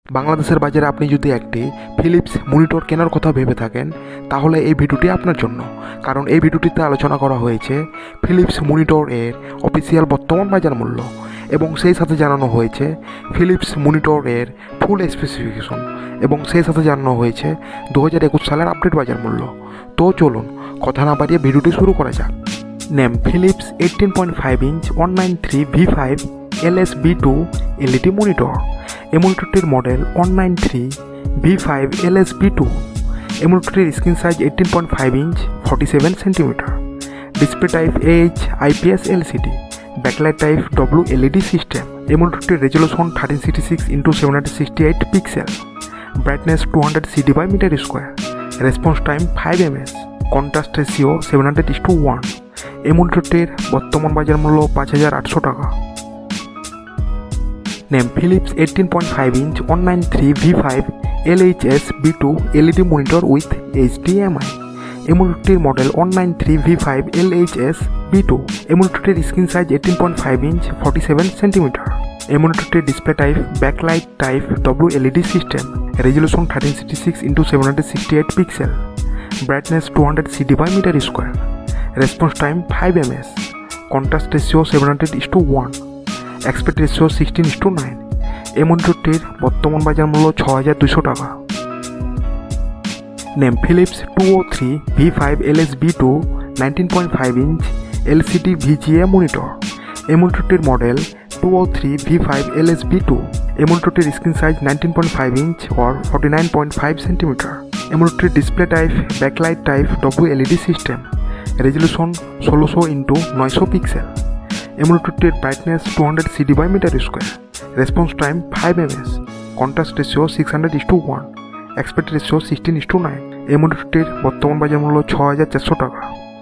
বাংলাদেশের বাজারে আপনি যদি একটি ফিলিপস মনিটর কেনার কথা ভেবে থাকেন তাহলে এই ভিডিওটি আপনার জন্য, কারণ এই ভিডিওটিতে আলোচনা করা হয়েছে ফিলিপস মনিটর এর অফিসিয়াল বর্তমান বাজার মূল্য এবং সেই সাথে জানানো হয়েছে ফিলিপস মনিটর এর ফুল স্পেসিফিকেশন এবং সেই সাথে জানানো হয়েছে 2021 সালের আপডেট বাজার মূল্য। তো চলুন কথা না বাড়িয়ে ভিডিওটি শুরু করা যাক। Name Philips 18.5 inch 193V5 LSB2 LED monitor. এই মনিটরটির মডেল 193V5 LSB2। এই মনিটরটির screen size 18.5 inch 47 centimetre. Display type AH IPS LCD, backlight type WLED system. এই মনিটরটির resolution 1366x768 pixel, brightness 200 CT/m², response time 5 ms, contrast ratio 700:1। এই মনিটরটির বর্তমান বাজার মূল্য 5800 টাকা। Name Philips 18.5 inch 193V5 LHS-B2 LED monitor with HDMI। এই মনিটরটির মডেল 193V5 LHS-B2। এই মনিটরটির স্ক্রিন সাইজ 18.5 ইঞ্চ 47 সেন্টিমিটার। এই মনিটরটির display type backlight type WLED system, resolution 1366x768 pixel, brightness 200 CT/m², response time 5 ms, contrast ratio 700:1, aspect ratio 16:9। এই মনিটরটির বর্তমান বাজার মূল্য 6200 টাকা। Name Philips 203V5 LSB2 19.5 inch LCD VGA monitor. এই মনিটরটির মডেল 203V5 LSB2। এই মনিটরটির screen size 19.5 inch or 49.5 centimetre. এই মনিটরটির display type backlight type WLED system, resolution 1600x900 pixel. এই মনিটরটির brightness 200 CT/m², response time 5 ms, contrast ratio 600:1, aspect ratio 16:9। এই মনিটরটির বর্তমান বাজার মূল্য 6400 টাকা।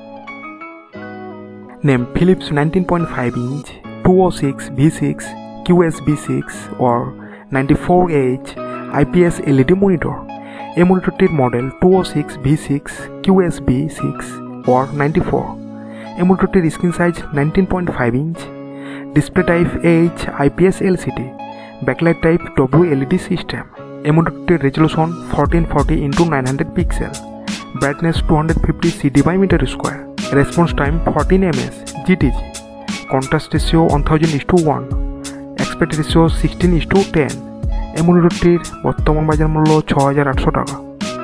Name Philips 19.5 inch 206V6 QSB6 or 94H IPS LED monitor. এই মনিটরটির মডেল 206V6 QSB6 or 94। এই মনিটরটির screen size 19.5 inch, display type AH IPS LCD, backlight type WLED system. এই মনিটরটির resolution 1440x900 pixel, brightness 250 CT/m², response time 14 ms GTG, contrast ratio 1000:1, aspect ratio 16:10। এই মনিটরটির বর্তমান বাজার মূল্য 6800 টাকা।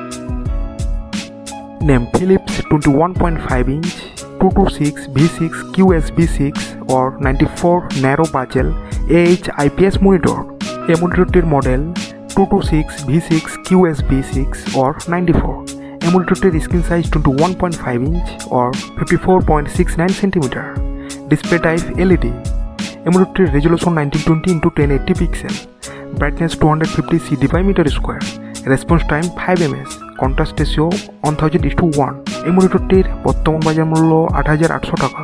Name Philips 21.5 inch 226V6 QSB6 or 94 narrow bezel AH IPS monitor. এই মনিটরটির মডেল 226V6 QSB6 or 94। এই মনিটরটির screen size 21.5 inch or 54.69 centimetre. Display type LED। এই মনিটরটির resolution 1920x1080 pixel, brightness 250 CT/m², response time 5 ms, contrast ratio 1000:1। এই মনিটরটির বর্তমান বাজার মূল্য 8800 টাকা।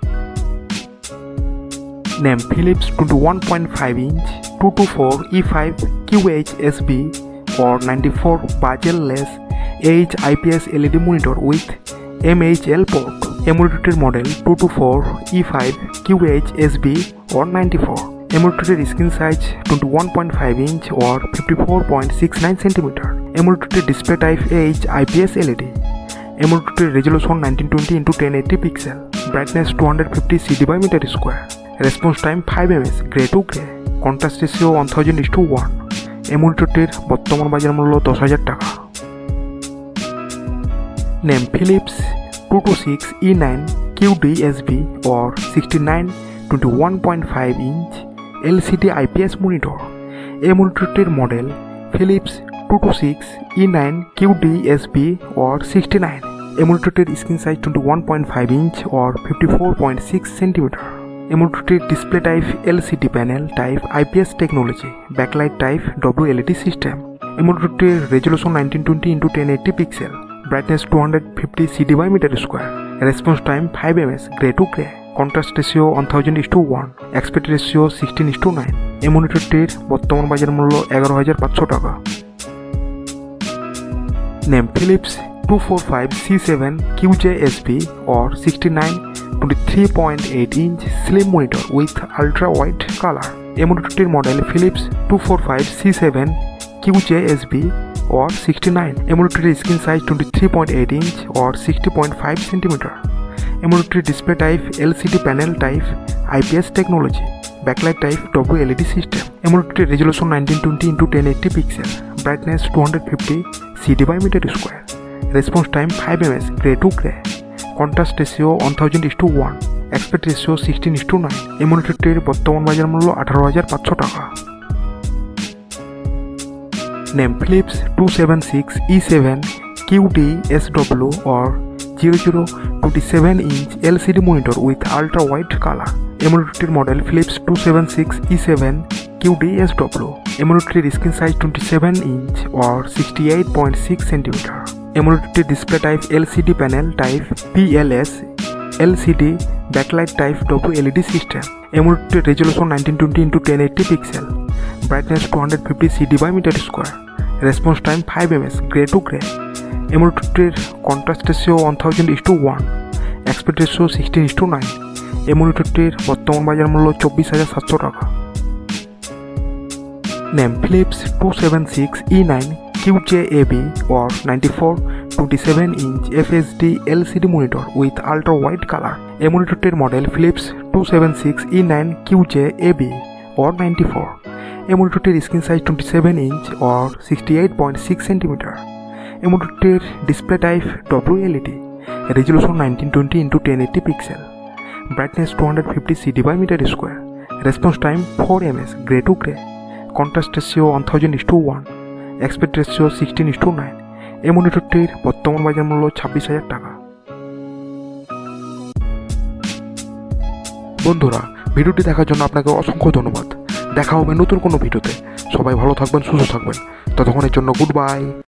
Name Philips 21.5 inch 224E5 QHSB or 94 bezel less AH IPS LED monitor with MHL port. এই মনিটরটির মডেল 224E5 QHSB or 94। এই মনিটরটির screen size 21.5 inch or 54.69 centimetre. এই মনিটরটির display type AH IPS LED। এই মনিটরটির resolution 1920x1080 pixel, brightness 250 CT/m², response time 5 ms grey to grey, contrast ratio 1000:1। এই মনিটরটির বর্তমান বাজার মূল্য 10,000 টাকা। Name Philips 226E9 QDSB or 69/21.5 inch LCD IPS monitor. এই মনিটরটির model Philips 226E9 QDSB or 69। এই মনিটরটির screen size 21.5 inch or 54.6 centimetre. এই মনিটরটির display type LCD panel type IPS technology, backlight type WLED system. এই মনিটরটির resolution 1920x1080 pixel, brightness 250 CT/m², response time 5 ms grey to grey, contrast ratio 1000:1, aspect ratio 16:9। এই মনিটরটির বর্তমান বাজার মূল্য 11500 টাকা। Name Philips 245C7 QJSB or 69/23.8 inch slim monitor with ultra wide colour. এই মনিটরটির model Philips 245C7 QJSB or 69. AMOLED screen size 23.8 inch or 60.5 cm. AMOLED display type LCD panel type IPS technology. Backlight type WLED system. AMOLED resolution 1920 x 1080 pixel. Brightness 250 cd/m². Response time 5 ms gray to gray. Contrast ratio 1000:1. Aspect ratio 16:9. AMOLED বর্তমান বাজার মূল্য 18,500 টাকা। Name Philips 276E7 QD-SW or 0027 inch LCD monitor with ultra wide color. AMOLED model Philips 276E7 QD-SW. AMOLED screen size 27 inch or 68.6 cm. AMOLED display type LCD panel type PLS LCD. Backlight type WLED system. AMOLED resolution 1920 x 1080 pixel. Brightness 250 cd/m². Response time 5 ms gray to gray. AMOLED contrast ratio 1000:1. Aspect ratio 16:9. AMOLED বর্তমান বাজার মূল্য 24,700 টাকা। Name Philips 276E9 QJAB or 94/27 inch FHD LCD monitor with ultra wide color. AMOLED model Philips 276E9 QJAB or 94. AMOLED screen size 27 inch or 68.6 cm. AMOLED display type WLED. Resolution 1920 x 1080 pixel. Brightness 250 cd/m². Response time 4 ms gray to gray. Contrast ratio 1000:1. Aspect ratio 16:9. AMOLED বর্তমান বাজার মূল্য 26,000 টাকা। বন্ধুরা, ভিডিওটি দেখার জন্য আপনাকে অসংখ্য ধন্যবাদ। দেখা হবে নতুন কোনো ভিডিওতে। সবাই ভালো থাকবেন, সুস্থ থাকবেন। ততক্ষণের জন্য গুড বাই।